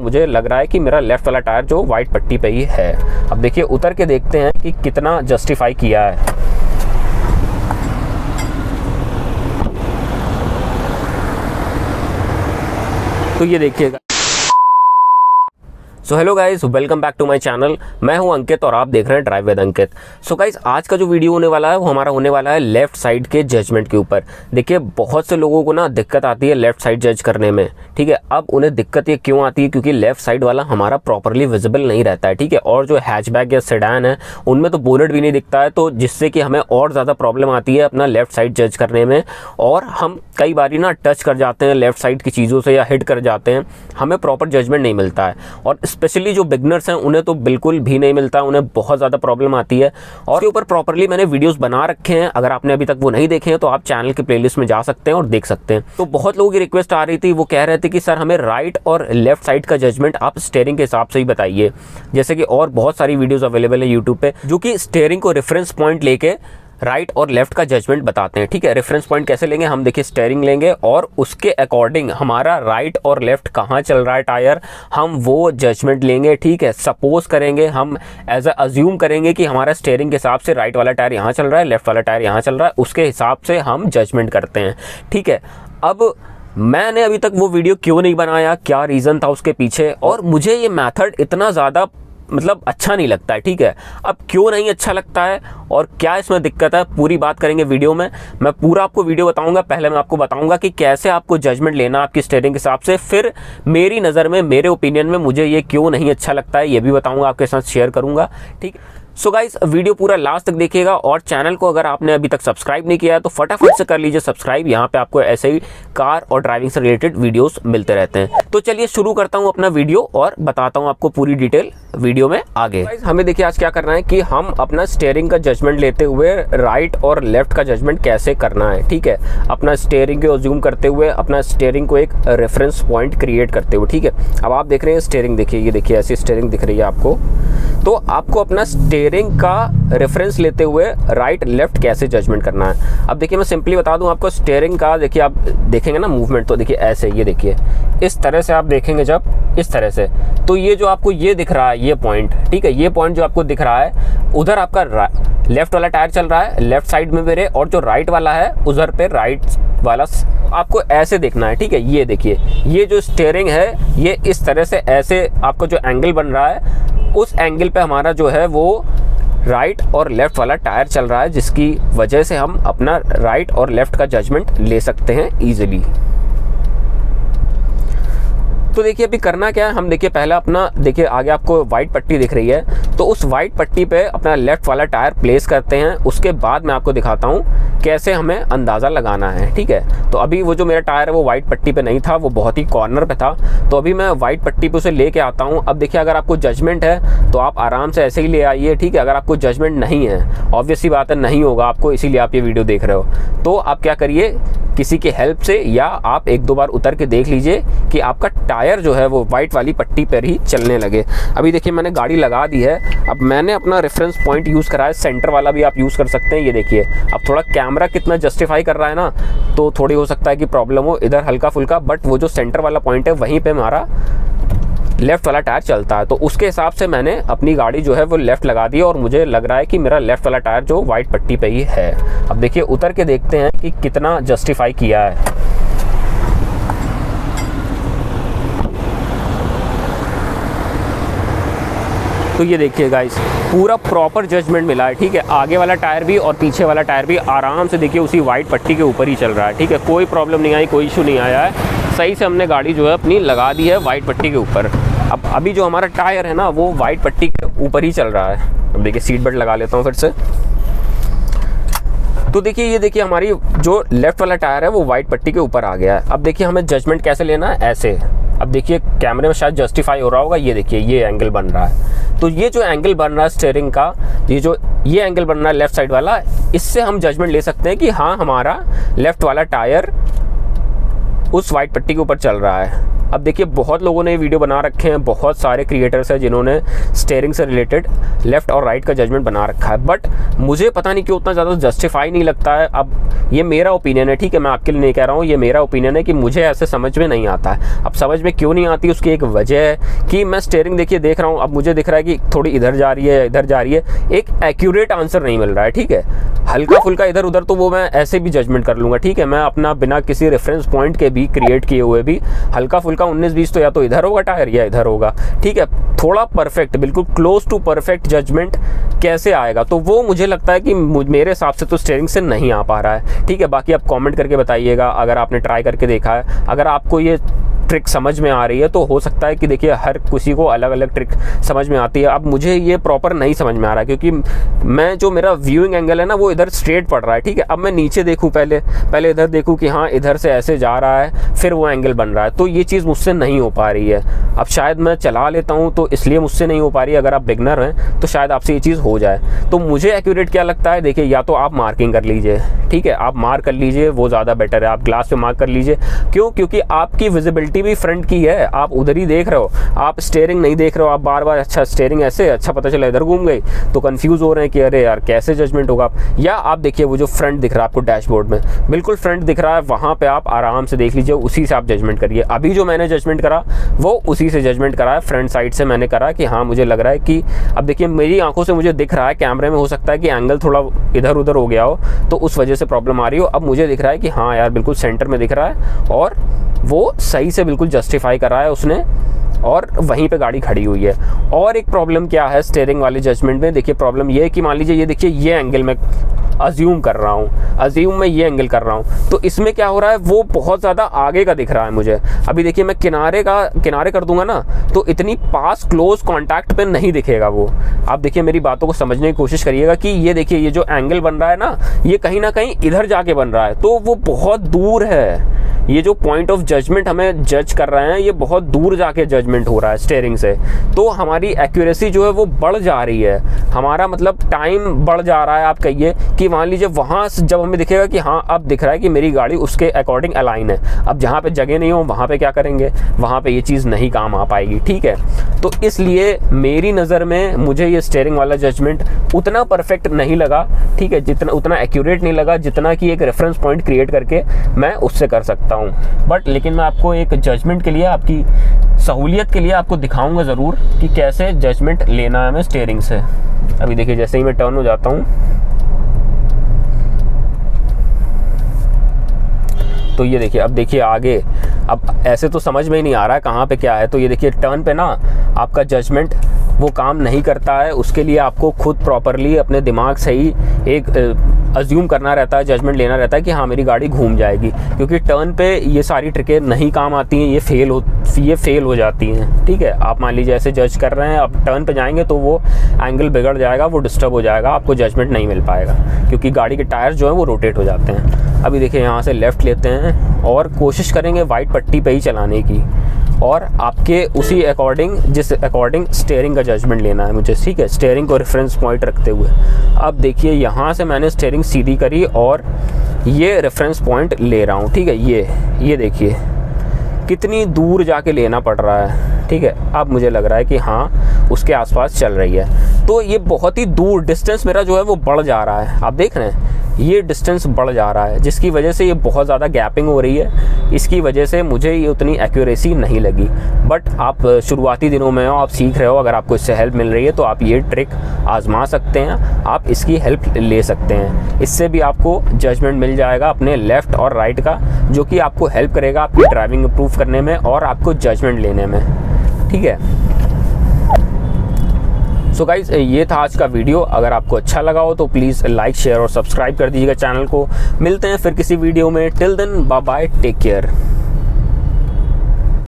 मुझे लग रहा है कि मेरा लेफ्ट वाला टायर जो वाइट पट्टी पे ही है। अब देखिए उतर के देखते हैं कि कितना जस्टिफाई किया है। तो ये देखिएगा। So hello guys, welcome back to my channel. मैं हूं अंकित और आप देख रहे हैं drive with Ankit. So guys, आज का जो वीडियो होने वाला है वो हमारा होने वाला है लेफ्ट साइड के जजमेंट के ऊपर। देखिए बहुत से लोगों को ना दिक्कत आती है लेफ्ट साइड जज करने में, ठीक है। अब उन्हें दिक्कत ये क्यों आती है, क्योंकि लेफ्ट साइड वाला हमारा प्रॉपरली विजिबल नहीं रहता है, ठीक है। और जो हैचबैक या सेडान है उनमें तो बोनेट भी नहीं दिखता है, तो जिससे कि हमें और ज़्यादा प्रॉब्लम आती है अपना लेफ्ट साइड जज करने में। और हम कई बारी ना टच कर जाते हैं लेफ्ट साइड की चीज़ों से या हिट कर जाते हैं, हमें प्रॉपर जजमेंट नहीं मिलता है। और स्पेशली जो बिगनर्स हैं उन्हें तो बिल्कुल भी नहीं मिलता, उन्हें बहुत ज़्यादा प्रॉब्लम आती है। और इसके ऊपर प्रॉपरली मैंने वीडियोस बना रखे हैं, अगर आपने अभी तक वो नहीं देखे हैं तो आप चैनल के प्लेलिस्ट में जा सकते हैं और देख सकते हैं। तो बहुत लोगों की रिक्वेस्ट आ रही थी, वो कह रहे थे कि सर हमें राइट और लेफ्ट साइड का जजमेंट आप स्टीयरिंग के हिसाब से ही बताइए। जैसे कि और बहुत सारी वीडियोज़ अवेलेबल है यूट्यूब पे जो कि स्टीयरिंग को रेफरेंस पॉइंट लेके राइट और लेफ्ट का जजमेंट बताते हैं, ठीक है। रेफरेंस पॉइंट कैसे लेंगे, हम देखिए स्टीयरिंग लेंगे और उसके अकॉर्डिंग हमारा राइट और लेफ्ट कहाँ चल रहा है टायर, हम वो जजमेंट लेंगे, ठीक है। सपोज करेंगे, हम एज अज्यूम करेंगे कि हमारा स्टीयरिंग के हिसाब से राइट वाला टायर यहाँ चल रहा है, लेफ्ट वाला टायर यहाँ चल रहा है, उसके हिसाब से हम जजमेंट करते हैं, ठीक है। अब मैंने अभी तक वो वीडियो क्यों नहीं बनाया, क्या रीज़न था उसके पीछे, और मुझे ये मेथड इतना ज़्यादा मतलब अच्छा नहीं लगता है, ठीक है। अब क्यों नहीं अच्छा लगता है और क्या इसमें दिक्कत है, पूरी बात करेंगे वीडियो में। मैं पूरा आपको वीडियो बताऊंगा। पहले मैं आपको बताऊंगा कि कैसे आपको जजमेंट लेना आपकी स्टीयरिंग के हिसाब से, फिर मेरी नज़र में, मेरे ओपिनियन में मुझे ये क्यों नहीं अच्छा लगता है ये भी बताऊंगा, आपके साथ शेयर करूंगा, ठीक है। सो गाइस, वीडियो पूरा लास्ट तक देखिएगा और चैनल को अगर आपने अभी तक सब्सक्राइब नहीं किया है तो फटाफट से कर लीजिए सब्सक्राइब। यहाँ पे आपको ऐसे ही कार और ड्राइविंग से रिलेटेड वीडियोस मिलते रहते हैं। तो चलिए शुरू करता हूँ अपना वीडियो और बताता हूँ आपको पूरी डिटेल वीडियो में आगे। गाइस, हमें देखिए आज क्या करना है कि हम अपना स्टीयरिंग का जजमेंट लेते हुए राइट और लेफ्ट का जजमेंट कैसे करना है, ठीक है। अपना स्टीयरिंग को अज्यूम करते हुए, अपना स्टीयरिंग को एक रेफरेंस पॉइंट क्रिएट करते हुए, ठीक है। अब आप देख रहे हैं स्टीयरिंग, देखिए ये देखिए ऐसी स्टीयरिंग दिख रही है आपको। तो आपको अपना स्टीयरिंग का रेफरेंस लेते हुए राइट लेफ्ट कैसे जजमेंट करना है। अब देखिए मैं सिंपली बता दूं आपको, स्टीयरिंग का देखिए आप देखेंगे ना मूवमेंट, तो देखिए ऐसे, ये देखिए इस तरह से आप देखेंगे, जब इस तरह से, तो ये जो आपको ये दिख रहा है ये पॉइंट, ठीक है, ये पॉइंट जो आपको दिख रहा है उधर आपका लेफ्ट वाला टायर चल रहा है, लेफ्ट साइड में मेरे, और जो राइट वाला है उधर पे राइट वाला आपको ऐसे देखना है, ठीक है। ये देखिए ये जो स्टीयरिंग है ये इस तरह से ऐसे आपको जो एंगल बन रहा है उस एंगल पे हमारा जो है वो राइट और लेफ्ट वाला टायर चल रहा है, जिसकी वजह से हम अपना राइट और लेफ्ट का जजमेंट ले सकते हैं ईजिली। तो देखिए अभी करना क्या है, हम देखिए पहला अपना देखिए आगे आपको वाइट पट्टी दिख रही है, तो उस वाइट पट्टी पे अपना लेफ्ट वाला टायर प्लेस करते हैं। उसके बाद मैं आपको दिखाता हूँ कैसे हमें अंदाज़ा लगाना है, ठीक है। तो अभी वो जो मेरा टायर है वो वाइट पट्टी पे नहीं था, वो बहुत ही कॉर्नर पे था, तो अभी मैं वाइट पट्टी पे उसे लेके आता हूँ। अब देखिए अगर आपको जजमेंट है तो आप आराम से ऐसे ही ले आइए, ठीक है। अगर आपको जजमेंट नहीं है, ऑब्वियस सी बात है नहीं होगा आपको, इसीलिए आप ये वीडियो देख रहे हो, तो आप क्या करिए किसी की हेल्प से या आप एक दो बार उतर के देख लीजिए कि आपका टायर जो है वो वाइट वाली पट्टी पर ही चलने लगे। अभी देखिए मैंने गाड़ी लगा दी है, अब मैंने अपना रेफरेंस पॉइंट यूज़ करा है, सेंटर वाला भी आप यूज़ कर सकते हैं। ये देखिए अब थोड़ा कैमरा कितना जस्टिफाई कर रहा है ना, तो थोड़ी हो सकता है कि प्रॉब्लम हो इधर हल्का फुल्का, बट वो जो सेंटर वाला पॉइंट है वहीं पर हमारा लेफ्ट वाला टायर चलता है, तो उसके हिसाब से मैंने अपनी गाड़ी जो है वो लेफ्ट लगा दी और मुझे लग रहा है कि मेरा लेफ्ट वाला टायर जो वाइट पट्टी पे ही है। अब देखिए उतर के देखते हैं कि कितना जस्टिफाई किया है। तो ये देखिए गाइस पूरा प्रॉपर जजमेंट मिला है, ठीक है। आगे वाला टायर भी और पीछे वाला टायर भी आराम से देखिए उसी वाइट पट्टी के ऊपर ही चल रहा है, ठीक है। कोई प्रॉब्लम नहीं आई, कोई इशू नहीं आया है, सही से हमने गाड़ी जो है अपनी लगा दी है वाइट पट्टी के ऊपर। अब अभी जो हमारा टायर है ना वो वाइट पट्टी के ऊपर ही चल रहा है। अब देखिए सीट बेल्ट लगा लेता हूँ फिर से। तो देखिए ये देखिए हमारी जो लेफ्ट वाला टायर है वो वाइट पट्टी के ऊपर आ गया है। अब देखिए हमें जजमेंट कैसे लेना है, ऐसे। अब देखिए कैमरे में शायद जस्टिफाई हो रहा होगा, ये देखिए ये एंगल बन रहा है, तो ये जो एंगल बन रहा है स्टीयरिंग का, ये एंगल बन रहा है लेफ्ट साइड वाला, इससे हम जजमेंट ले सकते हैं कि हाँ हमारा लेफ्ट वाला टायर उस वाइट पट्टी के ऊपर चल रहा है। अब देखिए बहुत लोगों ने वीडियो बना रखे हैं, बहुत सारे क्रिएटर्स हैं जिन्होंने स्टीयरिंग से रिलेटेड लेफ़्ट और राइट का जजमेंट बना रखा है, बट मुझे पता नहीं क्यों उतना ज़्यादा जस्टिफाई नहीं लगता है। अब ये मेरा ओपिनियन है, ठीक है, मैं आपके लिए नहीं कह रहा हूँ, ये मेरा ओपिनियन है कि मुझे ऐसे समझ में नहीं आता है। अब समझ में क्यों नहीं आती, उसकी एक वजह है कि मैं स्टीयरिंग देखिए देख रहा हूँ, अब मुझे दिख रहा है कि थोड़ी इधर जा रही है, इधर जा रही है, एक एक्यूरेट आंसर नहीं मिल रहा है, ठीक है। हल्का फुल्का इधर उधर तो वो मैं ऐसे भी जजमेंट कर लूँगा, ठीक है, मैं अपना बिना किसी रेफरेंस पॉइंट के भी क्रिएट किए हुए भी हल्का फुल्का 19-20 तो या तो इधर होगा टायर या इधर होगा, ठीक है। थोड़ा परफेक्ट, बिल्कुल क्लोज टू परफेक्ट जजमेंट कैसे आएगा, तो वो मुझे लगता है कि मेरे हिसाब से तो स्टीयरिंग से नहीं आ पा रहा है, ठीक है। बाकी आप कमेंट करके बताइएगा अगर आपने ट्राई करके देखा है, अगर आपको ये ट्रिक समझ में आ रही है, तो हो सकता है कि देखिए हर किसी को अलग अलग ट्रिक समझ में आती है। अब मुझे ये प्रॉपर नहीं समझ में आ रहा है क्योंकि मैं जो मेरा व्यूइंग एंगल है ना वो इधर स्ट्रेट पड़ रहा है, ठीक है। अब मैं नीचे देखूँ, पहले इधर देखूँ कि हाँ इधर से ऐसे जा रहा है, फिर वो एंगल बन रहा है, तो ये चीज़ मुझसे नहीं हो पा रही है। अब शायद मैं चला लेता हूँ तो इसलिए मुझसे नहीं हो पा रही है, अगर आप बिगनर हैं तो शायद आपसे ये चीज़ हो जाए। तो मुझे एक्यूरेट क्या लगता है, देखिए या तो आप मार्किंग कर लीजिए, ठीक है, आप मार्क कर लीजिए, वो ज़्यादा बेटर है। आप ग्लास पे मार्क कर लीजिए, क्यों, क्योंकि आपकी विजिबिलिटी भी फ्रंट की है, आप उधर ही देख रहे हो, आप स्टीयरिंग नहीं देख रहे हो, आप बार बार अच्छा स्टीयरिंग ऐसे, अच्छा पता चला इधर घूम गई, तो कंफ्यूज हो रहे हैं कि अरे यार कैसे जजमेंट होगा। या आप देखिए वो जो फ्रंट दिख रहा है आपको डैशबोर्ड में, बिल्कुल फ्रंट दिख रहा है, वहाँ पे आप आराम से देख लीजिए, उसी से आप जजमेंट करिए। अभी जो मैंने जजमेंट करा वो उसी से जजमेंट करा है, फ्रंट साइड से मैंने करा कि हाँ मुझे लग रहा है कि, अब देखिए मेरी आंखों से मुझे दिख रहा है, कैमरे में हो सकता है कि एंगल थोड़ा इधर उधर हो गया हो तो उस वजह से प्रॉब्लम आ रही हो। अब मुझे दिख रहा है कि हाँ यार बिल्कुल सेंटर में दिख रहा है और वो सही से बिल्कुल जस्टिफाई कर रहा है उसने, और वहीं पे गाड़ी खड़ी हुई है। और एक प्रॉब्लम क्या है स्टीयरिंग वाले जजमेंट में, देखिए प्रॉब्लम ये है कि मान लीजिए ये देखिए ये एंगल में अज्यूम कर रहा हूँ, मैं ये एंगल कर रहा हूँ, तो इसमें क्या हो रहा है वो बहुत ज़्यादा आगे का दिख रहा है मुझे। अभी देखिए मैं किनारे कर दूंगा ना तो इतनी पास क्लोज कांटेक्ट पे नहीं दिखेगा वो। आप देखिए मेरी बातों को समझने की कोशिश करिएगा कि ये देखिए ये जो एंगल बन रहा है ना, ये कहीं ना कहीं इधर जाके बन रहा है, तो वो बहुत दूर है। ये जो पॉइंट ऑफ जजमेंट हमें जज कर रहे हैं ये बहुत दूर जाके जजमेंट हो रहा है स्टीयरिंग से, तो हमारी एक्यूरेसी जो है वो बढ़ जा रही है, हमारा मतलब टाइम बढ़ जा रहा है। आप कहिए कि मान लीजिए वहाँ से जब हमें दिखेगा कि हाँ अब दिख रहा है कि मेरी गाड़ी उसके अकॉर्डिंग अलाइन है, अब जहाँ पे जगह नहीं हो वहाँ पे क्या करेंगे, वहाँ पे ये चीज़ नहीं काम आ पाएगी, ठीक है। तो इसलिए मेरी नज़र में मुझे ये स्टीयरिंग वाला जजमेंट उतना परफेक्ट नहीं लगा, ठीक है, उतना एक्यूरेट नहीं लगा जितना कि एक रेफरेंस पॉइंट क्रिएट करके मैं उससे कर सकता हूँ। बट लेकिन मैं आपको एक जजमेंट के लिए, आपकी सहूलियत के लिए आपको दिखाऊंगा ज़रूर कि कैसे जजमेंट लेना है हमें स्टीयरिंग से। अभी देखिए जैसे ही मैं टर्न हो जाता हूँ तो ये देखिए, अब देखिए आगे, अब ऐसे तो समझ में ही नहीं आ रहा है कहाँ पे क्या है, तो ये देखिए टर्न पे ना आपका जजमेंट वो काम नहीं करता है। उसके लिए आपको खुद प्रॉपरली अपने दिमाग से ही एक अज्यूम करना रहता है, जजमेंट लेना रहता है कि हाँ मेरी गाड़ी घूम जाएगी, क्योंकि टर्न पे ये सारी ट्रिकें नहीं काम आती हैं, ये फेल हो जाती हैं, ठीक है। आप मान लीजिए ऐसे जज कर रहे हैं, अब टर्न पे जाएंगे तो वो एंगल बिगड़ जाएगा, वो डिस्टर्ब हो जाएगा, आपको जजमेंट नहीं मिल पाएगा क्योंकि गाड़ी के टायर जो है वो रोटेट हो जाते हैं। अभी देखिए यहाँ से लेफ़्ट लेते हैं और कोशिश करेंगे वाइट पट्टी पे ही चलाने की, और आपके उसी अकॉर्डिंग जिस अकॉर्डिंग स्टीयरिंग का जजमेंट लेना है मुझे, ठीक है, स्टीयरिंग को रेफरेंस पॉइंट रखते हुए। अब देखिए यहाँ से मैंने स्टीयरिंग सीधी करी और ये रेफरेंस पॉइंट ले रहा हूँ, ठीक है। ये देखिए कितनी दूर जाके लेना पड़ रहा है, ठीक है। अब मुझे लग रहा है कि हाँ उसके आसपास चल रही है, तो ये बहुत ही दूर डिस्टेंस मेरा जो है वो बढ़ जा रहा है। आप देख रहे हैं ये डिस्टेंस बढ़ जा रहा है, जिसकी वजह से ये बहुत ज़्यादा गैपिंग हो रही है, इसकी वजह से मुझे ये उतनी एक्यूरेसी नहीं लगी। बट आप शुरुआती दिनों में हो, आप सीख रहे हो, अगर आपको इससे हेल्प मिल रही है तो आप ये ट्रिक आजमा सकते हैं, आप इसकी हेल्प ले सकते हैं। इससे भी आपको जजमेंट मिल जाएगा अपने लेफ़्ट और राइट का, जो कि आपको हेल्प करेगा आपकी ड्राइविंग इम्प्रूव करने में और आपको जजमेंट लेने में, ठीक है। सो गाइज ये था आज का वीडियो, अगर आपको अच्छा लगा हो तो प्लीज़ लाइक शेयर और सब्सक्राइब कर दीजिएगा चैनल को। मिलते हैं फिर किसी वीडियो में, till then bye bye, take care.